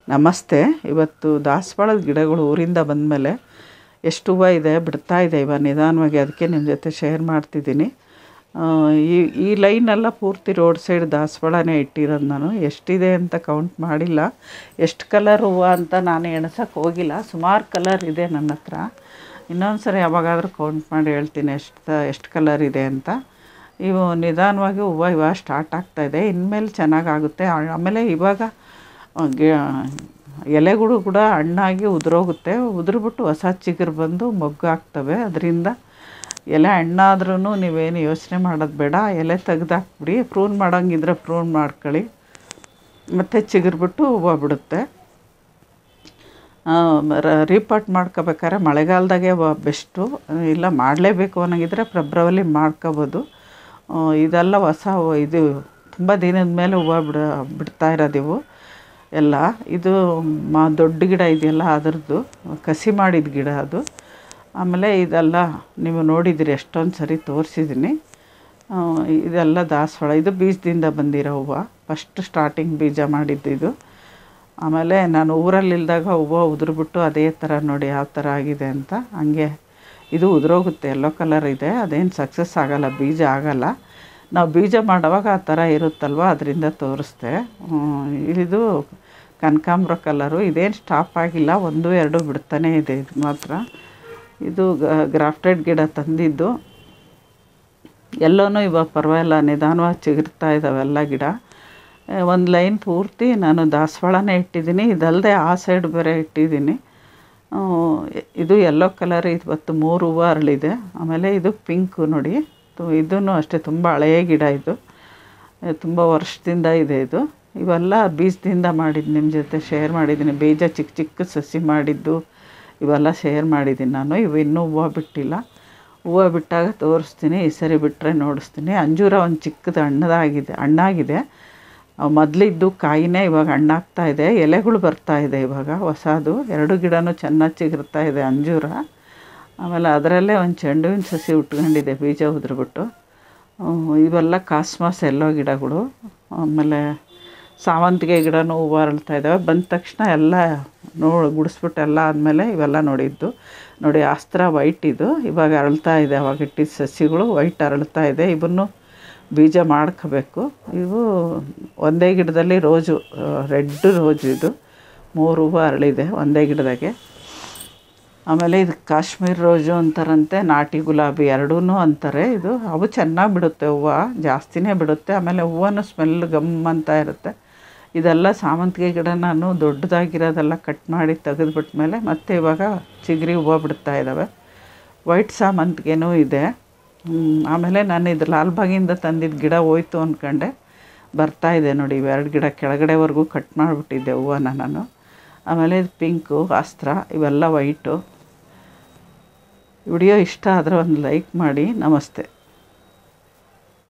ನಮಸ್ತೆ. ಇವತ್ತು ದಾಸವಾಳದ ಗಿಡಗಳು ಊರಿಂದ ಬಂದಮೇಲೆ ಎಷ್ಟು ಹೂವು ಇದೆ ಬಿಡ್ತಾ ಇದೆ ನಿಧಾನವಾಗಿ, ಅದಕ್ಕೆ ನಿಮ್ಮ ಜೊತೆ ಶೇರ್ ಮಾಡ್ತಿದ್ದೀನಿ. ಈ ಲೈನೆಲ್ಲ ಪೂರ್ತಿ ರೋಡ್ ಸೈಡ್ ದಾಸವಾಳನೇ ಇಟ್ಟಿರೋದು ನಾನು. ಎಷ್ಟಿದೆ ಅಂತ ಕೌಂಟ್ ಮಾಡಿಲ್ಲ, ಎಷ್ಟು ಕಲರ್ ಹೂವು ಅಂತ ನಾನು ಎಣ್ಸೋಕ್ಕೆ ಹೋಗಿಲ್ಲ. ಸುಮಾರು ಕಲರ್ ಇದೆ ನನ್ನ ಹತ್ರ. ಇನ್ನೊಂದು ಸರಿ ಯಾವಾಗಾದರೂ ಕೌಂಟ್ ಮಾಡಿ ಹೇಳ್ತೀನಿ ಎಷ್ಟು ಕಲರ್ ಇದೆ ಅಂತ. ಇವು ನಿಧಾನವಾಗಿ ಹೂವು ಸ್ಟಾರ್ಟ್ ಆಗ್ತಾಯಿದೆ, ಇನ್ಮೇಲೆ ಚೆನ್ನಾಗಾಗುತ್ತೆ. ಆಮೇಲೆ ಇವಾಗ ಎಲೆಗಳು ಕೂಡ ಹಣ್ಣಾಗಿ ಉದುರೋಗುತ್ತೆ, ಉದುರ್ಬಿಟ್ಟು ಹೊಸ ಚಿಗುರು ಬಂದು ಮೊಗ್ಗು ಆಗ್ತವೆ. ಅದರಿಂದ ಎಲೆ ಹಣ್ಣಾದ್ರೂ ನೀವೇನು ಯೋಚನೆ ಮಾಡೋದು ಬೇಡ, ಎಲೆ ತೆಗ್ದಾಕ್ಬಿಡಿ. ಪ್ರೂನ್ ಮಾಡೋಂಗಿದ್ರೆ ಪ್ರೂನ್ ಮಾಡ್ಕೊಳ್ಳಿ, ಮತ್ತು ಚಿಗುರ್ಬಿಟ್ಟು ಹೂವು ಬಿಡುತ್ತೆ. ರೀಪಾಟ್ ಮಾಡ್ಕೋಬೇಕಾದ್ರೆ ಮಳೆಗಾಲದಾಗೆ ಬೆಸ್ಟು, ಇಲ್ಲ ಮಾಡಲೇಬೇಕು ಅನ್ನೋಂಗಿದ್ರೆ ಫೆಬ್ರವರಿ ಮಾಡ್ಕೋಬೋದು. ಇದೆಲ್ಲ ಇದು ತುಂಬ ದಿನದ ಮೇಲೆ ಹೂವು ಬಿಡ್ತಾ ಇರೋದಿವು ಎಲ್ಲ. ಇದು ದೊಡ್ಡ ಗಿಡ ಇದೆಯಲ್ಲ ಅದರದ್ದು ಕಸಿ ಮಾಡಿದ ಗಿಡ ಅದು. ಆಮೇಲೆ ಇದೆಲ್ಲ ನೀವು ನೋಡಿದಿರಿ, ಎಷ್ಟೊಂದು ಸರಿ ತೋರಿಸಿದ್ದೀನಿ. ಇದೆಲ್ಲ ದಾಸವಾಳ, ಇದು ಬೀಜದಿಂದ ಬಂದಿರೋ ಹೂವು. ಫಸ್ಟ್ ಸ್ಟಾರ್ಟಿಂಗ್ ಬೀಜ ಮಾಡಿದ್ದು ಇದು. ಆಮೇಲೆ ನಾನು ಊರಲ್ಲಿಲ್ದಾಗ ಹೂವು ಉದುರ್ಬಿಟ್ಟು ಅದೇ ಥರ ನೋಡಿ ಯಾವ ಥರ ಆಗಿದೆ ಅಂತ. ಹಂಗೆ ಇದು ಉದುರೋಗುತ್ತೆ, ಯೆಲ್ಲೋ ಕಲರ್ ಇದೆ, ಅದೇನು ಸಕ್ಸಸ್ ಆಗೋಲ್ಲ, ಬೀಜ ಆಗೋಲ್ಲ. ನಾವು ಬೀಜ ಮಾಡೋವಾಗ ಆ ಥರ ಇರುತ್ತಲ್ವ, ಅದರಿಂದ ತೋರಿಸ್ದೆ. ಇದು ಕನಕಾಂಬ್ರ ಕಲರು, ಇದೇನು ಸ್ಟಾಪ್ ಆಗಿಲ್ಲ, 1-2 ಬಿಡ್ತಾನೇ ಇದೆ ಇದು ಮಾತ್ರ. ಇದು ಗ್ರಾಫ್ಟೆಡ್ ಗಿಡ ತಂದಿದ್ದು. ಎಲ್ಲನೂ ಇವಾಗ ಪರವಾಗಿಲ್ಲ, ನಿಧಾನವಾಗಿ ಚಿಗುರ್ತಾ ಇದ್ದಾವೆಲ್ಲ ಗಿಡ. ಒಂದು ಲೈನ್ ಪೂರ್ತಿ ನಾನು ದಾಸವಾಳನೇ ಇಟ್ಟಿದ್ದೀನಿ, ಇದಲ್ಲದೆ ಆ ಸೈಡ್ ಬೇರೆ ಇಟ್ಟಿದ್ದೀನಿ. ಇದು ಯೆಲ್ಲೋ ಕಲರ್, ಇವತ್ತು 3 ಹೂವು ಅರಳಿದೆ. ಆಮೇಲೆ ಇದು ಪಿಂಕು ನೋಡಿ, ಇದೂ ಅಷ್ಟೇ ತುಂಬ ಹಳೆಯ ಗಿಡ, ಇದು ತುಂಬ ವರ್ಷದಿಂದ ಇದೆ. ಇದು ಇವೆಲ್ಲ ಬೀಜದಿಂದ ಮಾಡಿದ್ದು, ನಿಮ್ಮ ಜೊತೆ ಶೇರ್ ಮಾಡಿದ್ದೀನಿ. ಬೀಜ ಚಿಕ್ಕ ಚಿಕ್ಕ ಸಸಿ ಮಾಡಿದ್ದು ಇವೆಲ್ಲ ಶೇರ್ ಮಾಡಿದ್ದೀನಿ ನಾನು. ಇವು ಇನ್ನೂ ಹೂವು ಬಿಟ್ಟಿಲ್ಲ, ಹೂವು ಬಿಟ್ಟಾಗ ತೋರಿಸ್ತೀನಿ. ಈ ಸರಿ ಬಿಟ್ಟರೆ ನೋಡಿಸ್ತೀನಿ. ಅಂಜೂರ ಒಂದು ಚಿಕ್ಕದು ಹಣ್ಣಾಗಿದೆ. ಮೊದಲಿದ್ದು ಕಾಯಿನೇ ಇವಾಗ ಹಣ್ಣಾಗ್ತಾಯಿದೆ, ಎಲೆಗಳು ಬರ್ತಾಯಿದೆ ಇವಾಗ ಹೊಸದು. 2 ಗಿಡನೂ ಚೆನ್ನಾಗಿ ಚಿಗುರ್ತಾ ಇದೆ ಅಂಜೂರ. ಆಮೇಲೆ ಅದರಲ್ಲೇ ಒಂದು ಚೆಂಡುವಿನ ಸಸಿ ಉಟ್ಕೊಂಡಿದೆ ಬೀಜ ಉದುರ್ಬಿಟ್ಟು. ಇವೆಲ್ಲ ಕಾಸ್ಮಾಸ್ ಎಲ್ಲೋ ಗಿಡಗಳು. ಆಮೇಲೆ ಸಾವಂತಿಗೆ ಗಿಡನೂ ಹೂವು ಅರಳ್ತಾ ಇದ್ದಾವೆ. ಬಂದ ತಕ್ಷಣ ಎಲ್ಲ ಗುಡಿಸ್ಬಿಟ್ಟು ಎಲ್ಲ ಆದಮೇಲೆ ಇವೆಲ್ಲ ನೋಡಿದ್ದು ನೋಡಿ. ಆಸ್ತ್ರ ವೈಟ್ ಇದು, ಇವಾಗ ಅರಳ್ತಾ ಇದೆ. ಅವಾಗ ಇಟ್ಟಿದ್ದ ಸಸಿಗಳು ವೈಟ್ ಅರಳ್ತಾ ಇದೆ. ಇವನ್ನು ಬೀಜ ಮಾಡ್ಕೋಬೇಕು. ಇವು ಒಂದೇ ಗಿಡದಲ್ಲಿ ರೋಜು, ರೆಡ್ ರೋಜು, ಇದು 3 ಹೂವು ಅರಳಿದೆ ಒಂದೇ ಗಿಡದಾಗೆ. ಆಮೇಲೆ ಇದು ಕಾಶ್ಮೀರ್ ರೋಜು ಅಂತಾರಂತೆ, ನಾಟಿ ಗುಲಾಬಿ ಎರಡೂ ಅಂತಾರೆ. ಇದು ಅವು ಚೆನ್ನಾಗಿ ಬಿಡುತ್ತೆ, ಹೂವು ಜಾಸ್ತಿನೇ ಬಿಡುತ್ತೆ. ಆಮೇಲೆ ಹೂವನ್ನು ಸ್ಮೆಲ್ ಗಮ್ ಅಂತ ಇರುತ್ತೆ. ಇದೆಲ್ಲ ಸಾವಂತಿಗೆ ಗಿಡ ನಾನು ದೊಡ್ಡದಾಗಿರೋದೆಲ್ಲ ಕಟ್ ಮಾಡಿ ತೆಗೆದುಬಿಟ್ಮೇಲೆ ಮತ್ತೆ ಇವಾಗ ಚಿಗುರಿ ಹೂವು ಬಿಡ್ತಾ ಇದ್ದಾವೆ. ವೈಟ್ ಸಾಮಂತಿಗೆನೂ ಇದೆ. ಆಮೇಲೆ ನಾನು ಇದು ಲಾಲ್ಬಾಗಿಂದ ತಂದಿದ್ದ ಗಿಡ ಹೋಯ್ತು ಅಂದ್ಕೊಂಡೆ, ಬರ್ತಾಯಿದೆ ನೋಡಿ. 2 ಗಿಡ ಕೆಳಗಡೆವರೆಗೂ ಕಟ್ ಮಾಡಿಬಿಟ್ಟಿದ್ದೆ ಹೂವನ್ನ ನಾನು. ಆಮೇಲೆ ಇದು ಪಿಂಕು, ಅಸ್ತ್ರ, ಇವೆಲ್ಲ ವೈಟು. ವಿಡಿಯೋ ಇಷ್ಟ ಆದರೆ ಒಂದು ಲೈಕ್ ಮಾಡಿ. ನಮಸ್ತೆ.